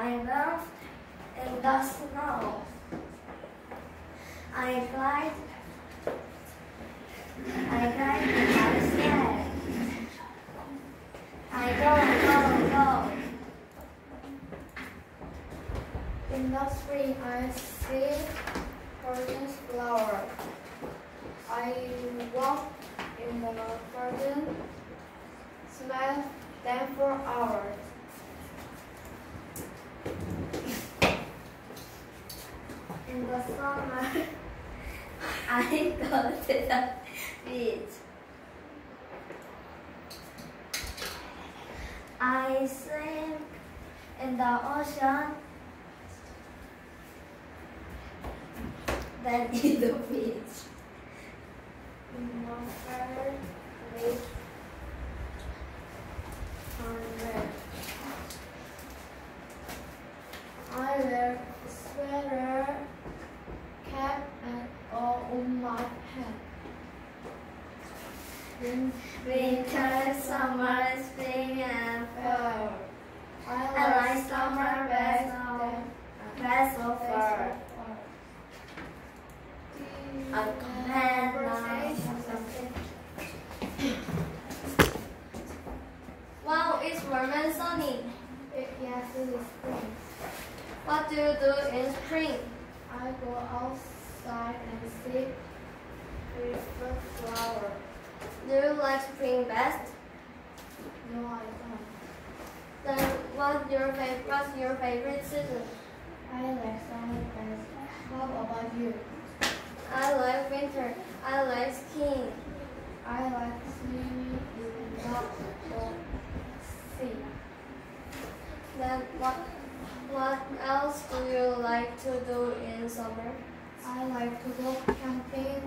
I love in the snow. I glide in the sled. I go. In the spring, I see gardens flower. I walk in the garden, smell them for hours. In the summer, I go to the beach. I swim in the ocean, then in the beach. In the fair, with red. I wear sweater, cap, and all on my head. Winter, summer, spring, and fall. I like summer best of all. Wow, it's warm and sunny. Yes, it is spring. What do you do in spring? I go outside and see beautiful flower. Do you like spring best? No, I don't. Then what's your favorite season? I like summer best. How about you? I like winter. I like skiing. I like swimming in the sea. Then what else do you like to do in summer? I like to go camping